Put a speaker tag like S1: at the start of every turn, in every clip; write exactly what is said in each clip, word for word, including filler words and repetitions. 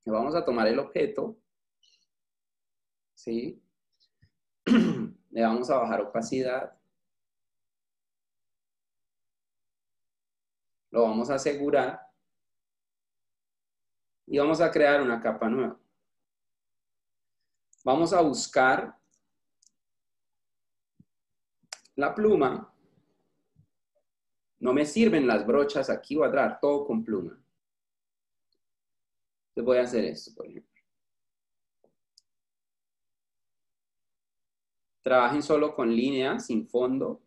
S1: Vamos a tomar el objeto, ¿sí? Le vamos a bajar opacidad. Lo vamos a asegurar. Y vamos a crear una capa nueva. Vamos a buscar la pluma. No me sirven las brochas aquí, voy a traer todo con pluma. Entonces voy a hacer esto, por ejemplo. Trabajen solo con líneas, sin fondo.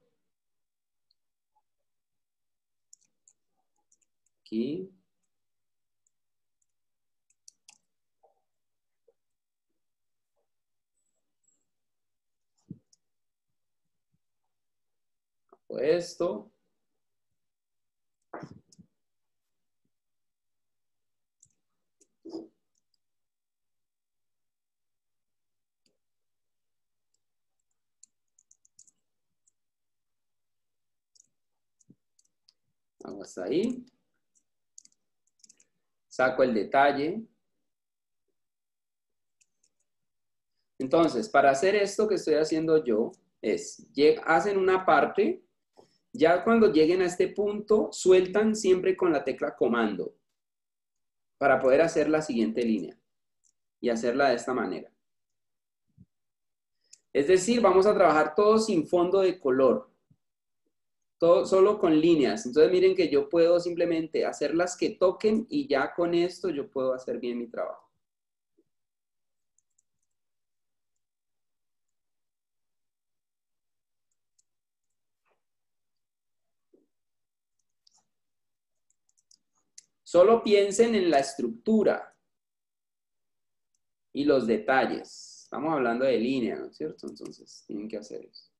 S1: Aquí. Hago esto. Hago hasta ahí. Saco el detalle. Entonces, para hacer esto que estoy haciendo yo, es, hacen una parte, ya cuando lleguen a este punto, sueltan siempre con la tecla comando para poder hacer la siguiente línea y hacerla de esta manera. Es decir, vamos a trabajar todo sin fondo de color, todo solo con líneas. Entonces miren que yo puedo simplemente hacer las que toquen y ya con esto yo puedo hacer bien mi trabajo. Solo piensen en la estructura y los detalles. Estamos hablando de línea, ¿no es cierto? Entonces tienen que hacer eso.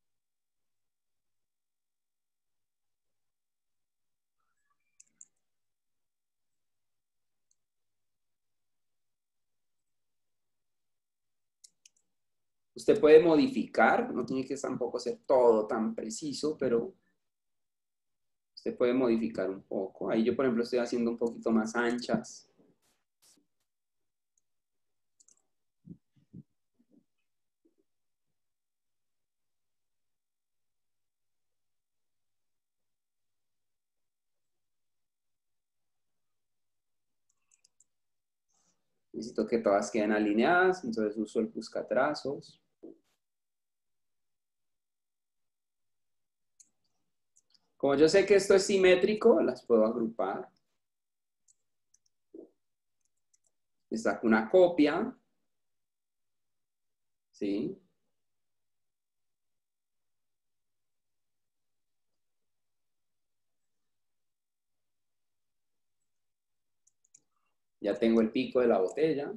S1: Usted puede modificar, no tiene que tampoco ser todo tan preciso, pero usted puede modificar un poco. Ahí yo, por ejemplo, estoy haciendo un poquito más anchas. Necesito que todas queden alineadas, entonces uso el buscatrazos. Como yo sé que esto es simétrico, las puedo agrupar. Le saco una copia. ¿Sí? Ya tengo el pico de la botella.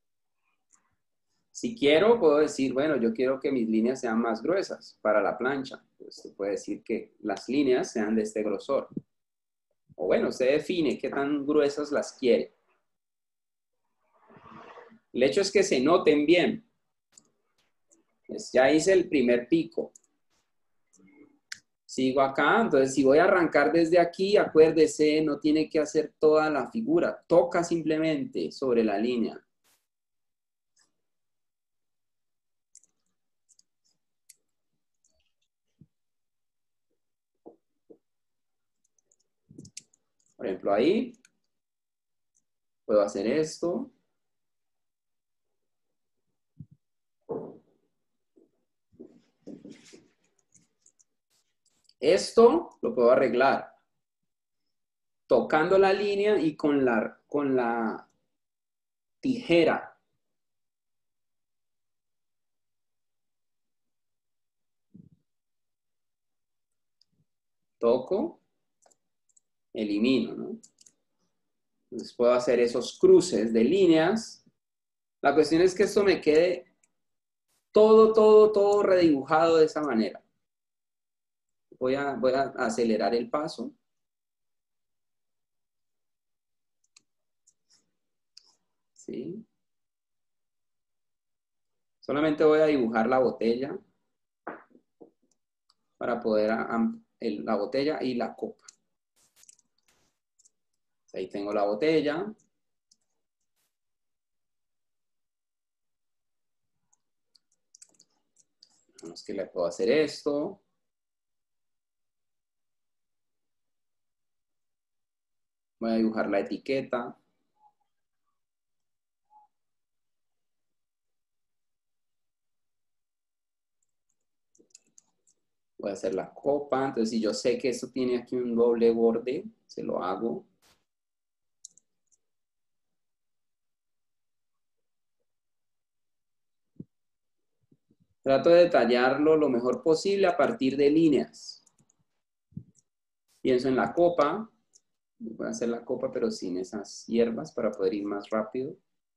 S1: Si quiero, puedo decir, bueno, yo quiero que mis líneas sean más gruesas para la plancha. Pues usted puede decir que las líneas sean de este grosor. O bueno, usted define qué tan gruesas las quiere. El hecho es que se noten bien. Pues ya hice el primer pico. Sigo acá, entonces si voy a arrancar desde aquí, acuérdese, no tiene que hacer toda la figura. Toca simplemente sobre la línea. Por ejemplo, ahí puedo hacer esto. Esto lo puedo arreglar tocando la línea y con la, con la tijera. Toco, elimino, ¿no? Entonces puedo hacer esos cruces de líneas. La cuestión es que esto me quede todo, todo, todo redibujado de esa manera. Voy a, voy a acelerar el paso. ¿Sí? Solamente voy a dibujar la botella para poder, el, la botella y la copa. Ahí tengo la botella. Vamos que le puedo hacer esto. Voy a dibujar la etiqueta. Voy a hacer la copa. Entonces, si yo sé que esto tiene aquí un doble borde, se lo hago. Trato de detallarlo lo mejor posible a partir de líneas. Pienso en la copa. Voy a hacer la copa, pero sin esas hierbas para poder ir más rápido.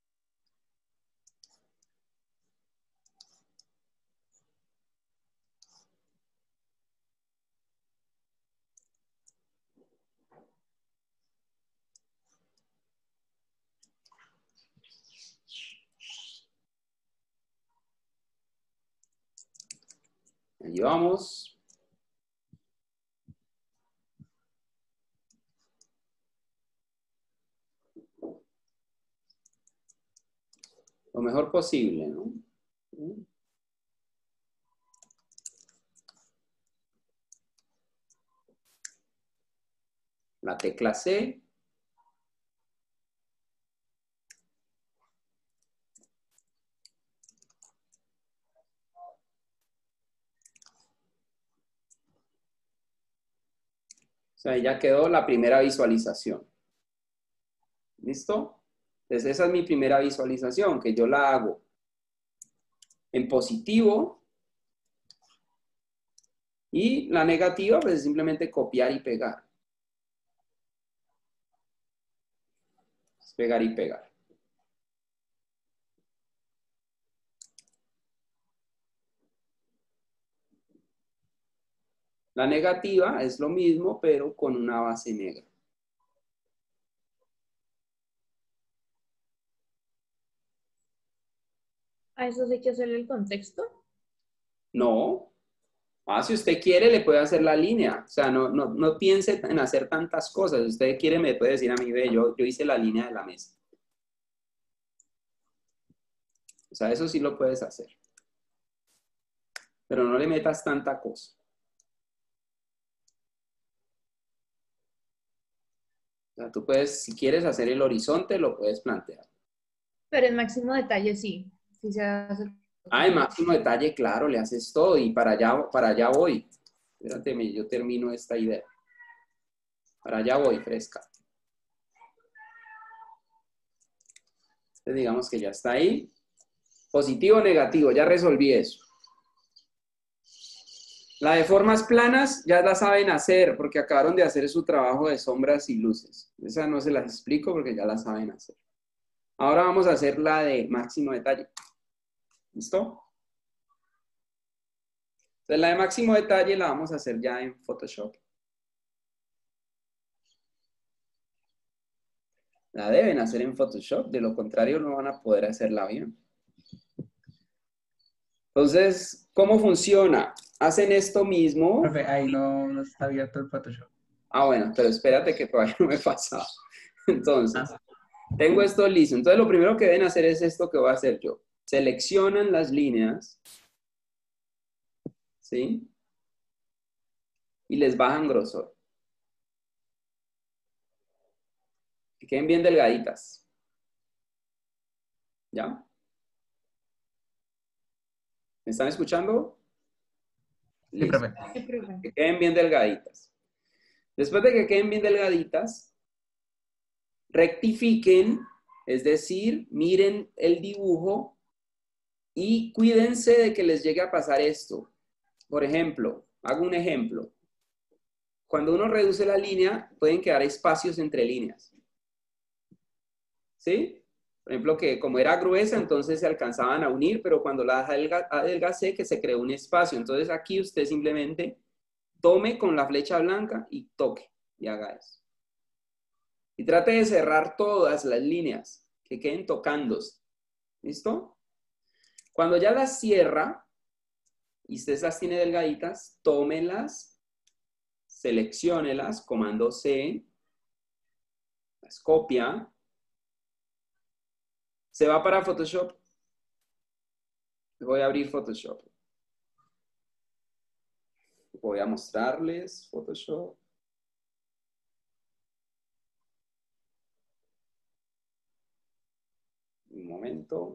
S1: Ahí vamos. Lo mejor posible, ¿no? La tecla C. O sea, ya quedó la primera visualización. ¿Listo? Entonces esa es mi primera visualización, que yo la hago en positivo. Y la negativa, pues es simplemente copiar y pegar. Es pegar y pegar. La negativa es lo mismo, pero con una base negra.
S2: ¿A eso hay que hacerle el contexto?
S1: No. Ah, si usted quiere, le puede hacer la línea. O sea, no, no, no piense en hacer tantas cosas. Si usted quiere, me puede decir a mí, ve, yo, yo hice la línea de la mesa. O sea, eso sí lo puedes hacer. Pero no le metas tanta cosa. O sea, tú puedes, si quieres hacer el horizonte, lo puedes plantear.
S2: Pero en máximo detalle sí. Sí se hace.
S1: Ah, en máximo detalle, claro, le haces todo y para allá, para allá voy. Espérate, yo termino esta idea. Para allá voy, fresca. Entonces digamos que ya está ahí. Positivo o negativo, ya resolví eso. La de formas planas ya la saben hacer porque acabaron de hacer su trabajo de sombras y luces. Esa no se las explico porque ya la saben hacer. Ahora vamos a hacer la de máximo detalle. ¿Listo? Entonces la de máximo detalle la vamos a hacer ya en Photoshop. La deben hacer en Photoshop, de lo contrario no van a poder hacerla bien. Entonces, ¿cómo funciona? Hacen esto mismo.
S3: Profe, ahí no, no está abierto el Photoshop.
S1: Ah, bueno, pero espérate que todavía no me he pasado. Entonces,
S3: Ah.
S1: tengo esto listo. Entonces, lo primero que deben hacer es esto que voy a hacer yo. Seleccionan las líneas, ¿sí? Y les bajan grosor. Que queden bien delgaditas. ¿Ya? ¿Me están escuchando?
S3: Sí,
S1: Listo.
S3: profe.
S2: Sí, profe.
S1: Que queden bien delgaditas. Después de que queden bien delgaditas, rectifiquen, es decir, miren el dibujo y cuídense de que les llegue a pasar esto. Por ejemplo, hago un ejemplo. Cuando uno reduce la línea, pueden quedar espacios entre líneas. ¿Sí? Por ejemplo, que como era gruesa, entonces se alcanzaban a unir, pero cuando la adelgacé, que se creó un espacio. Entonces aquí usted simplemente tome con la flecha blanca y toque y haga eso. Y trate de cerrar todas las líneas que queden tocándose. ¿Listo? Cuando ya las cierra y usted las tiene delgaditas, tómelas, selecciónelas, comando C, las copia, se va para Photoshop. Voy a abrir Photoshop. Voy a mostrarles Photoshop. Un momento.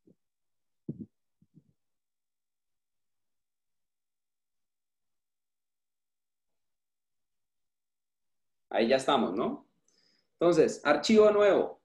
S1: Ahí ya estamos, ¿no? Entonces, archivo nuevo.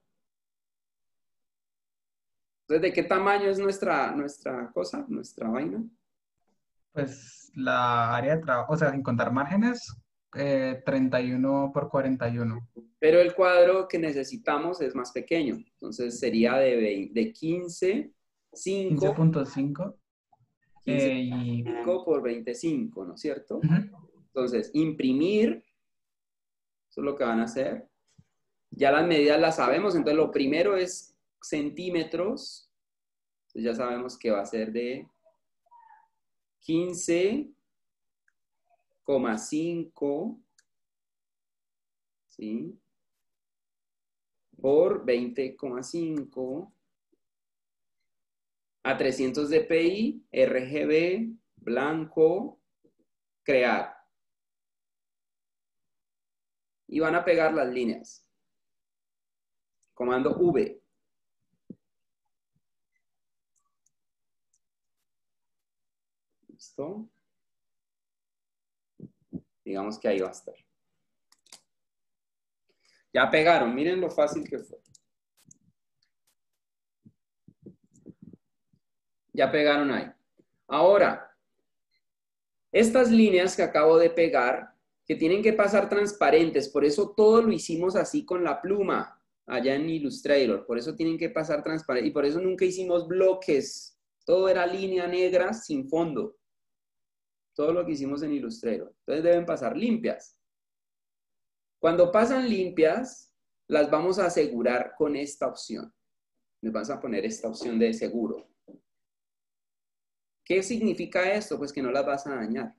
S1: Entonces, ¿de qué tamaño es nuestra, nuestra cosa, nuestra vaina?
S3: Pues la área de trabajo, o sea, sin contar márgenes, eh, treinta y uno por cuarenta y uno.
S1: Pero el cuadro que necesitamos es más pequeño. Entonces, sería de, veinte, de quince,
S3: quince
S1: cinco,
S3: punto cinco.
S1: quince
S3: Eh, y
S1: por veinticinco, ¿no es cierto?
S3: ujú,
S1: Entonces, imprimir, eso es lo que van a hacer. Ya las medidas las sabemos, entonces lo primero es centímetros. Entonces ya sabemos que va a ser de quince coma cinco, ¿sí? Por veinte coma cinco a trescientos dpi, R G B, blanco, crear. Y van a pegar las líneas. Comando V. ¿Listo? Digamos que ahí va a estar. Ya pegaron, miren lo fácil que fue. Ya pegaron ahí. Ahora, estas líneas que acabo de pegar, que tienen que pasar transparentes, por eso todo lo hicimos así con la pluma, allá en Illustrator, por eso tienen que pasar transparentes, y por eso nunca hicimos bloques, todo era línea negra sin fondo, todo lo que hicimos en Illustrator. Entonces deben pasar limpias. Cuando pasan limpias, las vamos a asegurar con esta opción. Les vas a poner esta opción de seguro. ¿Qué significa esto? Pues que no las vas a dañar.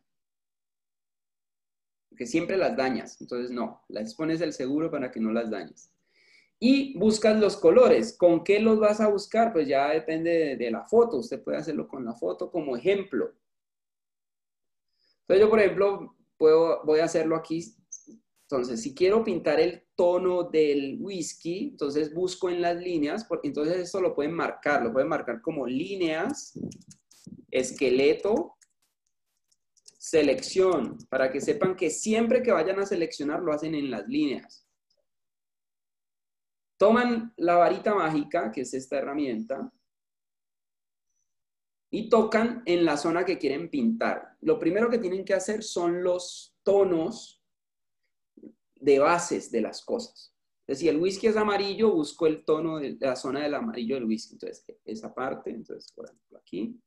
S1: Porque siempre las dañas. Entonces, no, les pones el seguro para que no las dañes. Y buscas los colores. ¿Con qué los vas a buscar? Pues ya depende de, de la foto. Usted puede hacerlo con la foto como ejemplo. Entonces, yo, por ejemplo, puedo, voy a hacerlo aquí. Entonces, si quiero pintar el tono del whisky, entonces busco en las líneas, porque entonces esto lo pueden marcar. Lo pueden marcar como líneas, esqueleto, selección, para que sepan que siempre que vayan a seleccionar lo hacen en las líneas. Toman la varita mágica, que es esta herramienta, y tocan en la zona que quieren pintar. Lo primero que tienen que hacer son los tonos de bases de las cosas. Es decir, el whisky es amarillo, busco el tono de la zona del amarillo del whisky. Entonces, esa parte, entonces, por ejemplo, aquí.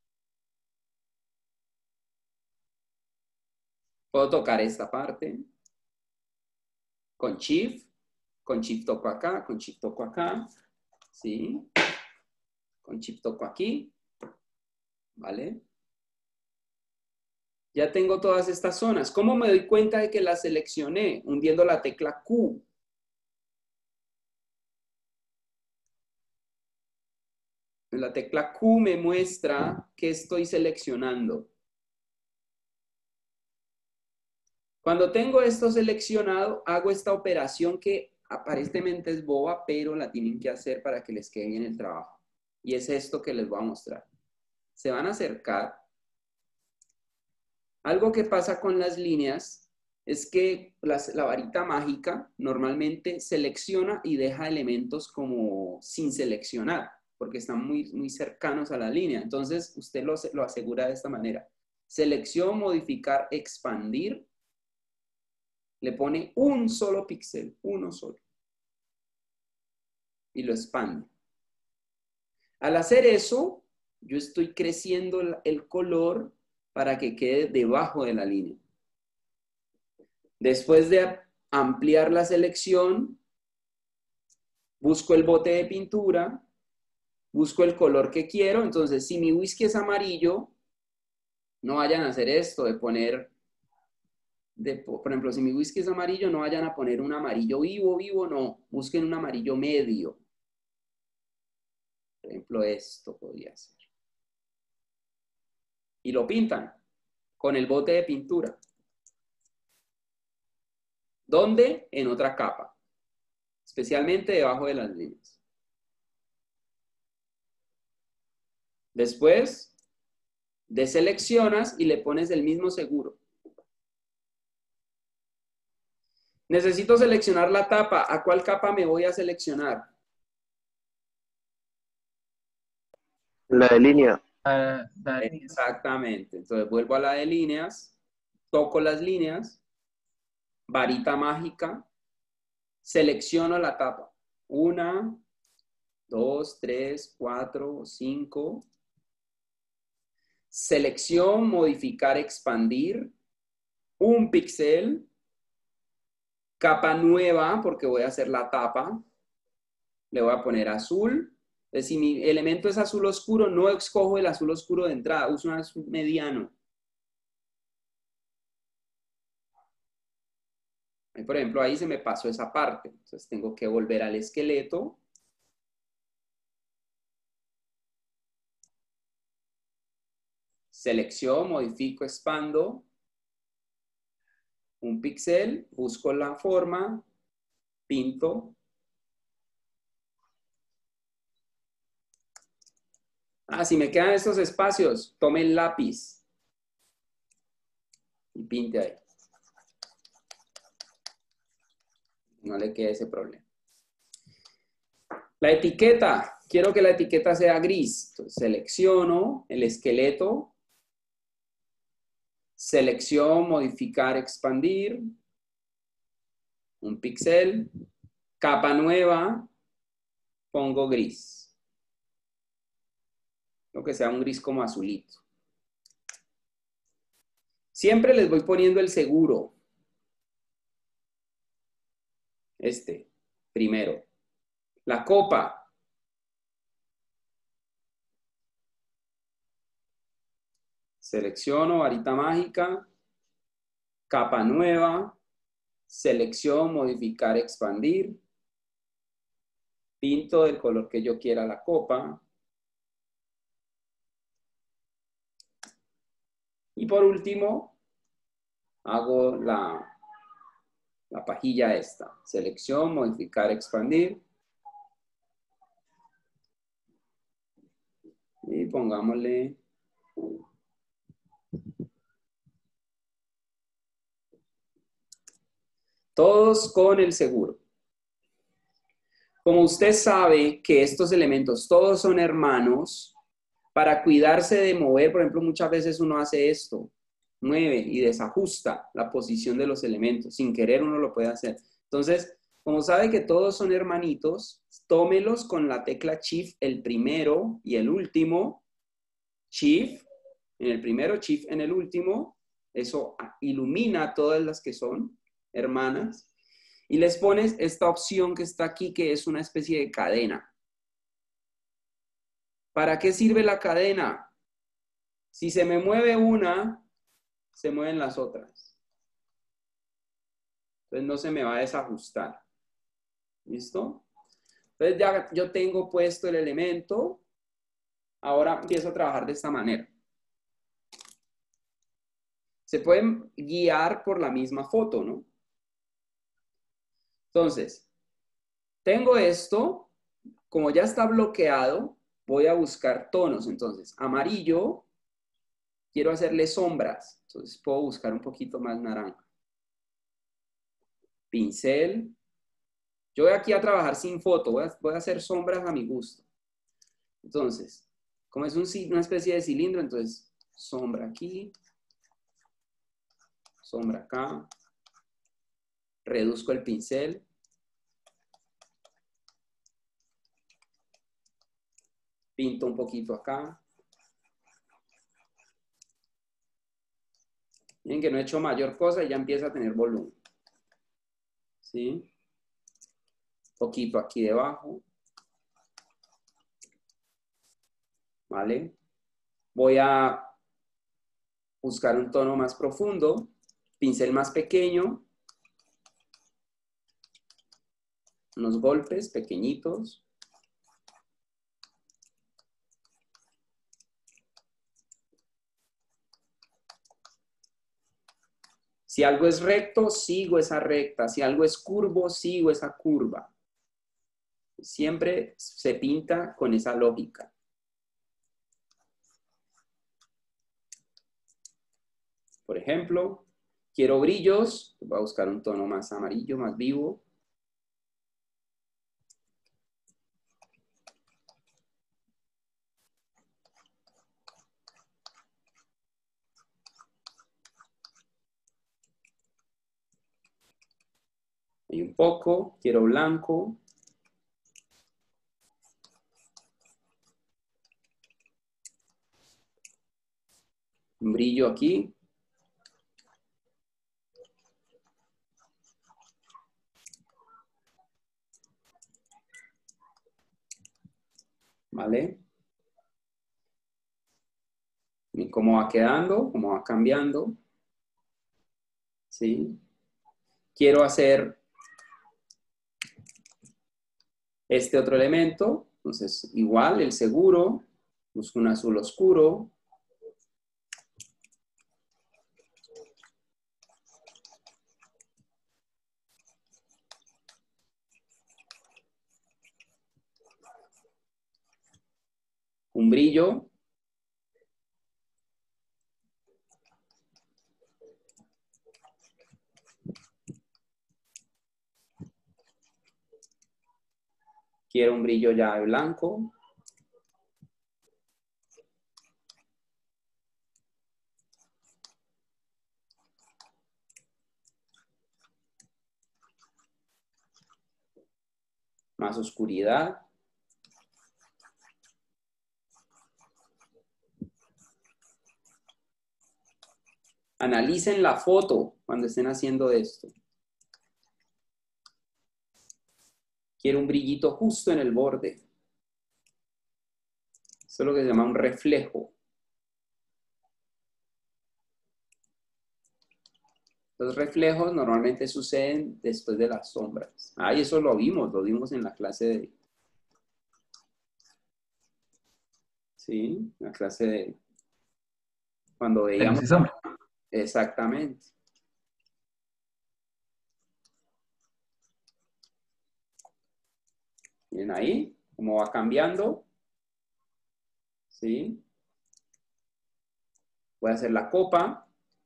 S1: Puedo tocar esta parte con Shift, con Shift toco acá, con Shift toco acá, ¿sí? Con Shift toco aquí, ¿vale? Ya tengo todas estas zonas. ¿Cómo me doy cuenta de que las seleccioné? Hundiendo la tecla Q. La tecla Q me muestra que estoy seleccionando. Cuando tengo esto seleccionado, hago esta operación que aparentemente es boba, pero la tienen que hacer para que les quede bien el trabajo. Y es esto que les voy a mostrar. Se van a acercar. Algo que pasa con las líneas es que las, la varita mágica normalmente selecciona y deja elementos como sin seleccionar, porque están muy, muy cercanos a la línea. Entonces, usted lo, lo asegura de esta manera. Selección, modificar, expandir. Le pone un solo píxel, uno solo. Y lo expande. Al hacer eso, yo estoy creciendo el, el color para que quede debajo de la línea. Después de ampliar la selección, busco el bote de pintura, busco el color que quiero. Entonces, si mi whisky es amarillo, no vayan a hacer esto de poner, de, por ejemplo, si mi whisky es amarillo, no vayan a poner un amarillo vivo, vivo, no. Busquen un amarillo medio. Por ejemplo, esto podría ser. Y lo pintan con el bote de pintura. ¿Dónde? En otra capa, especialmente debajo de las líneas. Después, deseleccionas y le pones el mismo seguro. Necesito seleccionar la tapa. ¿A cuál capa me voy a seleccionar?
S4: La de línea.
S3: Ah, la línea.
S1: Exactamente. Entonces vuelvo a la de líneas, toco las líneas, varita mágica, selecciono la tapa. Una, dos, tres, cuatro, cinco. Selección, modificar, expandir. Un píxel. Capa nueva, porque voy a hacer la tapa. Le voy a poner azul. Entonces, si mi elemento es azul oscuro, no escojo el azul oscuro de entrada, uso un azul mediano. Por ejemplo, ahí se me pasó esa parte. Entonces tengo que volver al esqueleto. Selecciono, modifico, expando. Un píxel, busco la forma, pinto. Ah, si me quedan estos espacios, tome el lápiz y pinte ahí. No le quede ese problema. La etiqueta. Quiero que la etiqueta sea gris. Entonces, selecciono el esqueleto. Selección, modificar, expandir. Un píxel. Capa nueva. Pongo gris. Lo que sea un gris como azulito. Siempre les voy poniendo el seguro. Este, primero. La copa. Selecciono, varita mágica. Capa nueva. Selección, modificar, expandir. Pinto del color que yo quiera la copa. Y por último, hago la, la pajilla esta. Selección, modificar, expandir. Y pongámosle... Todos con el seguro. Como usted sabe que estos elementos todos son hermanos, para cuidarse de mover, por ejemplo, muchas veces uno hace esto, mueve y desajusta la posición de los elementos. Sin querer uno lo puede hacer. Entonces, como sabe que todos son hermanitos, tómelos con la tecla Shift, el primero y el último. Shift en el primero, Shift en el último. Eso ilumina todas las que son hermanas. Y les pones esta opción que está aquí, que es una especie de cadena. ¿Para qué sirve la cadena? Si se me mueve una, se mueven las otras. Entonces no se me va a desajustar. ¿Listo? Entonces ya yo tengo puesto el elemento. Ahora empiezo a trabajar de esta manera. Se pueden guiar por la misma foto, ¿no? Entonces, tengo esto. Como ya está bloqueado, voy a buscar tonos. Entonces, amarillo, quiero hacerle sombras. Entonces, puedo buscar un poquito más naranja. Pincel. Yo voy aquí a trabajar sin foto. Voy a, voy a hacer sombras a mi gusto. Entonces, como es un, una especie de cilindro, entonces, sombra aquí. Sombra acá. Reduzco el pincel. Pinto un poquito acá. Miren que no he hecho mayor cosa y ya empieza a tener volumen. ¿Sí? Poquito aquí debajo. ¿Vale? Voy a buscar un tono más profundo. Pincel más pequeño. Unos golpes pequeñitos. Si algo es recto, sigo esa recta. Si algo es curvo, sigo esa curva. Siempre se pinta con esa lógica. Por ejemplo, quiero brillos. Voy a buscar un tono más amarillo, más vivo. Hay un poco, quiero blanco. Un brillo aquí. ¿Vale? Y cómo va quedando, cómo va cambiando. ¿Sí? Quiero hacer este otro elemento. Entonces, igual, el seguro. Busco un azul oscuro. Un brillo. Quiero un brillo ya de blanco. Más oscuridad. Analicen la foto cuando estén haciendo esto. Quiero un brillito justo en el borde. Eso es lo que se llama un reflejo. Los reflejos normalmente suceden después de las sombras. Ah, y eso lo vimos, lo vimos en la clase de... Sí, la clase de... Cuando
S3: De luz
S1: veíamos...
S3: y sombra.
S1: Exactamente. Miren ahí, cómo va cambiando. ¿Sí? Voy a hacer la copa.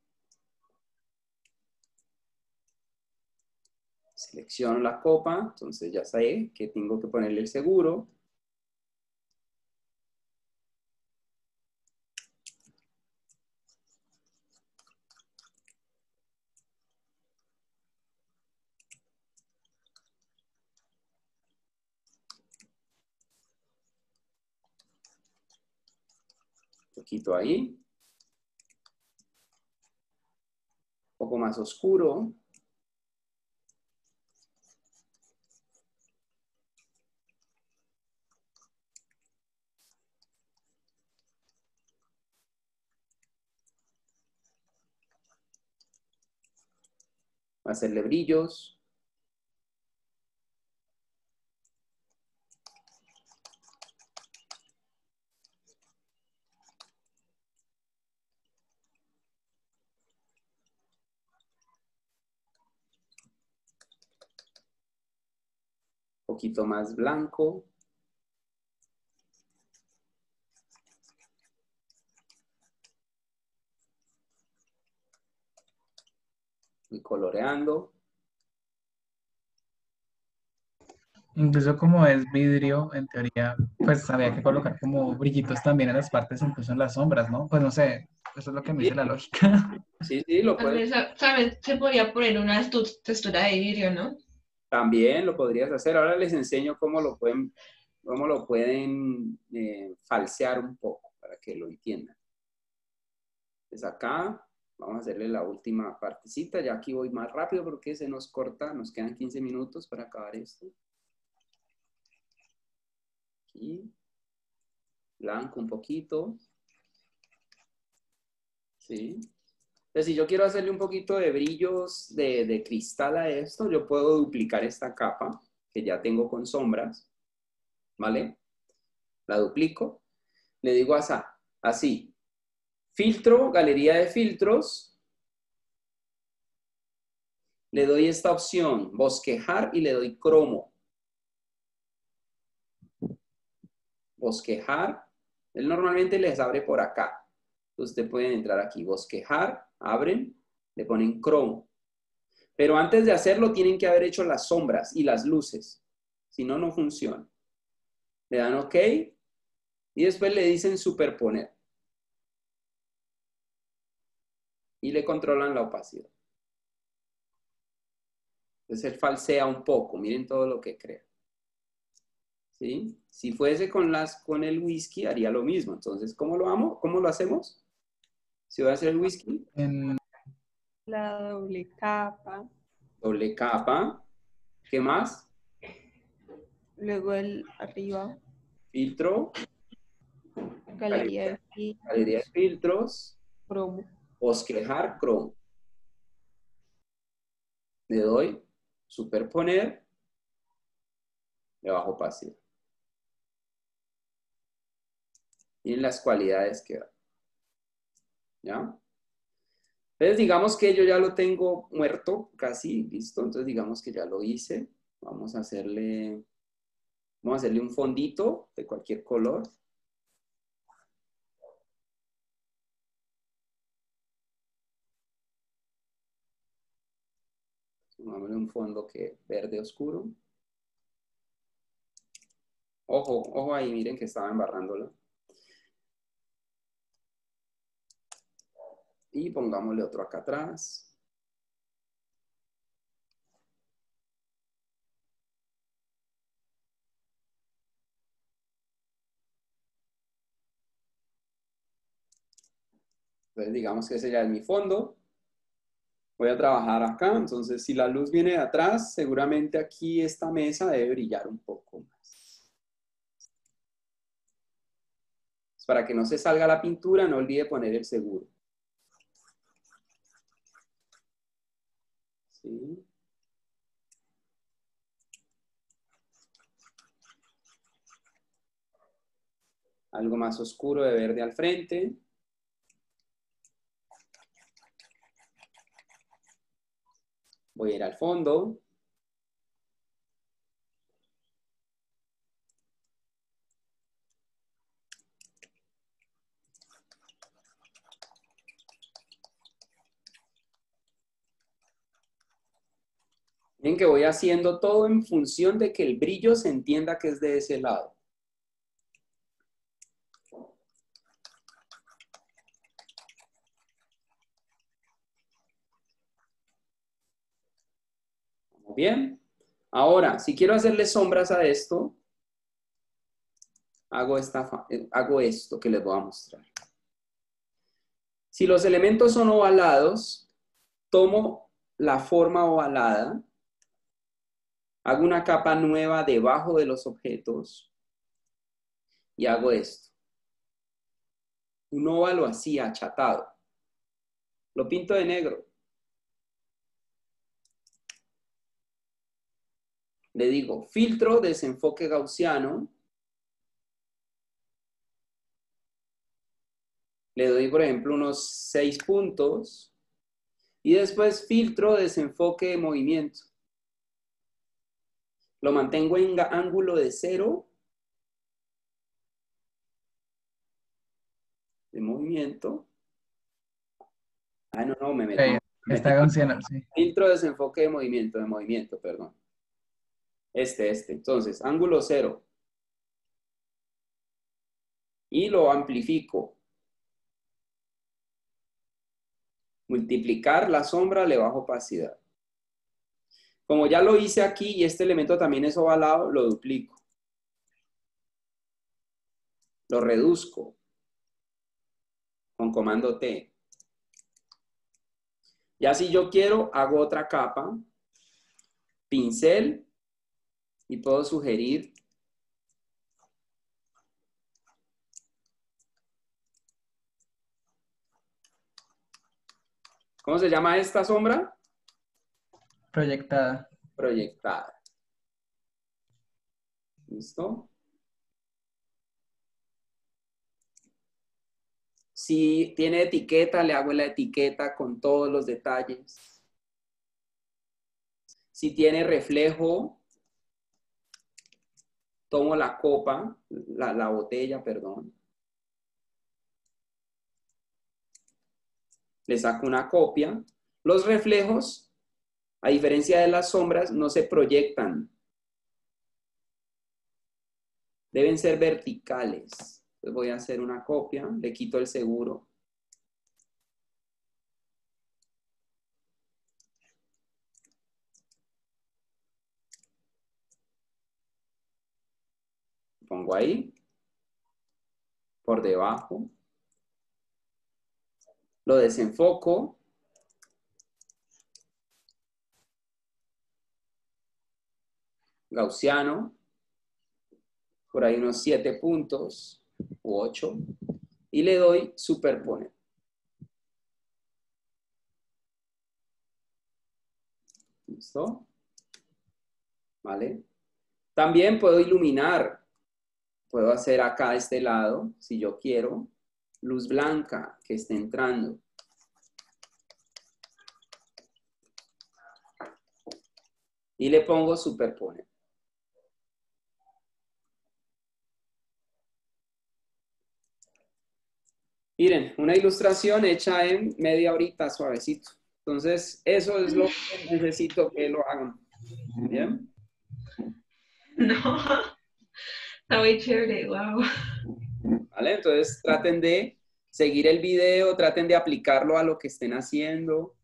S1: Selecciono la copa, entonces ya sé que tengo que ponerle el seguro. Un poquito ahí. Un poco más oscuro. Voy a hacerle brillos. Un poquito más blanco. Y coloreando.
S3: Incluso como es vidrio, en teoría, pues había que colocar como brillitos también en las partes, incluso en las sombras, ¿no? Pues no sé, eso es lo que me
S1: Sí,
S3: dice la lógica.
S1: sí, sí, lo
S5: Tal
S1: puedes,
S5: vez, ¿sabes? Se podría poner una estu- textura de vidrio, ¿no?
S1: también lo podrías hacer. Ahora les enseño cómo lo pueden, cómo lo pueden eh, falsear un poco para que lo entiendan. Entonces acá vamos a hacerle la última partecita. Ya aquí voy más rápido porque se nos corta. Nos quedan quince minutos para acabar esto. Aquí. Blanco un poquito. Sí. Entonces, si yo quiero hacerle un poquito de brillos de, de cristal a esto, yo puedo duplicar esta capa que ya tengo con sombras. ¿Vale? La duplico. Le digo así. Así. Filtro, galería de filtros. le doy esta opción, bosquejar, y le doy cromo. Bosquejar, él normalmente les abre por acá. Ustedes pueden entrar aquí, bosquejar, abren, le ponen cromo. Pero antes de hacerlo tienen que haber hecho las sombras y las luces. Si no, no funciona. Le dan OK y después le dicen superponer. Y le controlan la opacidad. Entonces él falsea un poco. Miren todo lo que crea. ¿Sí? Si fuese con, las, con el whisky, haría lo mismo. Entonces, ¿cómo lo amo? ¿Cómo lo hacemos? Si voy a hacer el whisky.
S3: En,
S6: La doble capa.
S1: Doble capa. ¿Qué más?
S6: Luego el arriba.
S1: Filtro.
S6: Galería de filtros.
S1: Galería de filtros.
S6: Cromo.
S1: Bosquejar, cromo. Le doy superponer. Le bajo opacidad. Miren las cualidades que da. ¿Ya? Entonces digamos que yo ya lo tengo muerto, casi listo. Entonces digamos que ya lo hice. Vamos a hacerle, vamos a hacerle un fondito de cualquier color. Vamos a un fondo que verde oscuro. Ojo, ojo ahí, miren que estaba embarrándolo. Y pongámosle otro acá atrás. Entonces digamos que ese ya es mi fondo. Voy a trabajar acá, entonces si la luz viene de atrás, seguramente aquí esta mesa debe brillar un poco más. Para que no se salga la pintura, no olvide poner el seguro. ¿Sí? Algo más oscuro de verde al frente. Voy a ir al fondo. Miren que voy haciendo todo en función de que el brillo se entienda que es de ese lado. Muy bien. Ahora, si quiero hacerle sombras a esto, hago, esta, hago esto que les voy a mostrar. Si los elementos son ovalados, tomo la forma ovalada, hago una capa nueva debajo de los objetos y hago esto. Un óvalo así, achatado. Lo pinto de negro. Le digo, filtro, desenfoque gaussiano. Le doy, por ejemplo, unos seis puntos. Y después filtro, desenfoque de movimiento. Lo mantengo en ángulo de cero. De movimiento. Ah, no, no, me metí.
S3: eh,
S1: me
S3: está
S1: metí.
S3: gaussiano, sí.
S1: Filtro, desenfoque de movimiento, de movimiento, perdón. Este, este. Entonces, ángulo cero. Y lo amplifico. Multiplicar la sombra, le bajo opacidad. Como ya lo hice aquí y este elemento también es ovalado, lo duplico. Lo reduzco. Con comando T. Ya si yo quiero, hago otra capa. Pincel. Y puedo sugerir ¿cómo se llama esta sombra?
S3: Proyectada.
S1: Proyectada. ¿Listo? Si tiene etiqueta, le hago la etiqueta con todos los detalles. Si tiene reflejo, tomo la copa, la, la botella, perdón. Le saco una copia. Los reflejos, a diferencia de las sombras, no se proyectan. Deben ser verticales. Entonces voy a hacer una copia, le quito el seguro. Pongo ahí, por debajo. Lo desenfoco. Gaussiano. Por ahí unos siete puntos u ocho. Y le doy superponer. ¿Listo? ¿Vale? También puedo iluminar. Puedo hacer acá a este lado, si yo quiero, luz blanca que esté entrando. Y le pongo superponer. Miren, una ilustración hecha en media horita, suavecito. Entonces, eso es lo que necesito que lo hagan. ¿Bien?
S5: No. Está muy chévere, wow.
S1: ¿Vale? Entonces, traten de seguir el video, traten de aplicarlo a lo que estén haciendo.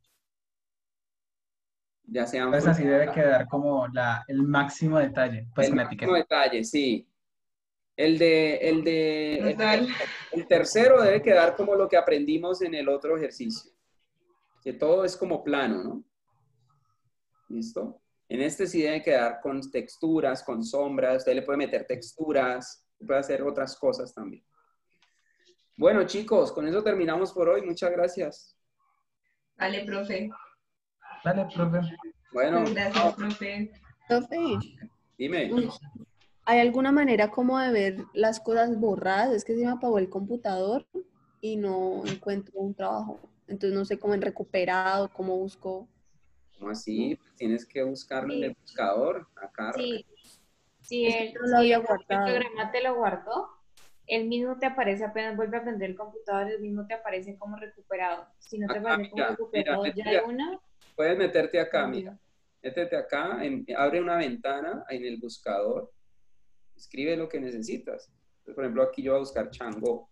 S1: Ya sean...
S3: Pues así debe quedar como la, el máximo detalle, pues
S1: el
S3: con la
S1: máximo
S3: etiqueta.
S1: detalle, sí. El de, el de, el,
S5: Total.
S1: el tercero debe quedar como lo que aprendimos en el otro ejercicio. Que todo es como plano, ¿no? ¿Listo? En este sí debe quedar con texturas, con sombras. Usted le puede meter texturas, puede hacer otras cosas también. Bueno, chicos, con eso terminamos por hoy. Muchas gracias.
S5: Vale, profe.
S3: Dale, profe.
S1: Bueno,
S5: Gracias, profe.
S6: Profe,
S1: dime.
S6: uy, ¿hay alguna manera como de ver las cosas borradas? Es que se me apagó el computador y no encuentro un trabajo. Entonces no sé cómo en recuperado, cómo busco.
S1: ¿Cómo así? Pues tienes que buscarlo en el
S2: Sí.
S1: buscador. Acá.
S2: Sí, si
S6: Es que
S2: el,
S6: no lo
S2: si
S6: había
S2: el
S6: guardado.
S2: programa te lo guardó, el mismo te aparece apenas vuelve a prender el computador, el mismo te aparece como recuperado. Si no te
S1: Acá,
S2: aparece como
S1: mira,
S2: recuperado
S1: mira,
S2: ya
S1: mira.
S2: de una,
S1: Puedes meterte acá,
S2: no.
S1: mira. Métete acá, en- abre una ventana en el buscador. Escribe lo que necesitas. Entonces, por ejemplo, aquí yo voy a buscar Chango.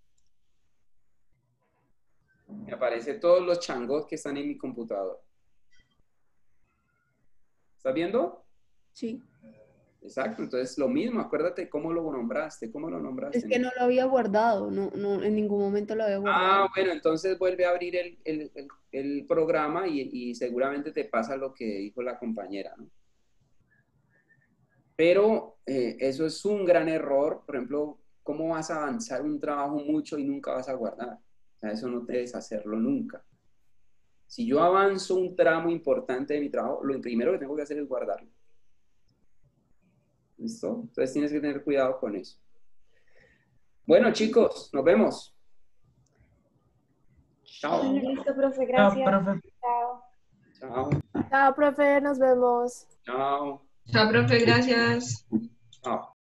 S1: Me aparecen todos los changos que están en mi computador. ¿Estás viendo?
S6: Sí.
S1: Exacto, entonces lo mismo, acuérdate cómo lo nombraste, cómo lo nombraste.
S6: Es que no lo había guardado, no, no, en ningún momento lo había guardado.
S1: Ah, bueno, entonces vuelve a abrir el, el- el- el programa y, y seguramente te pasa lo que dijo la compañera, ¿no? Pero eh, eso es un gran error. Por ejemplo, ¿cómo vas a avanzar un trabajo mucho y nunca vas a guardar? O sea, eso no debes hacerlo nunca. Si yo avanzo un tramo importante de mi trabajo, lo primero que tengo que hacer es guardarlo. ¿Listo? Entonces tienes que tener cuidado con eso. Bueno, chicos, nos vemos. Chao.
S2: Bueno, listo, profe,
S3: Ah,
S2: gracias.
S3: profe.
S2: Chao.
S1: Chao.
S7: Chao, profe, nos vemos.
S1: Chao.
S5: Chao, profe, gracias.
S1: Chao.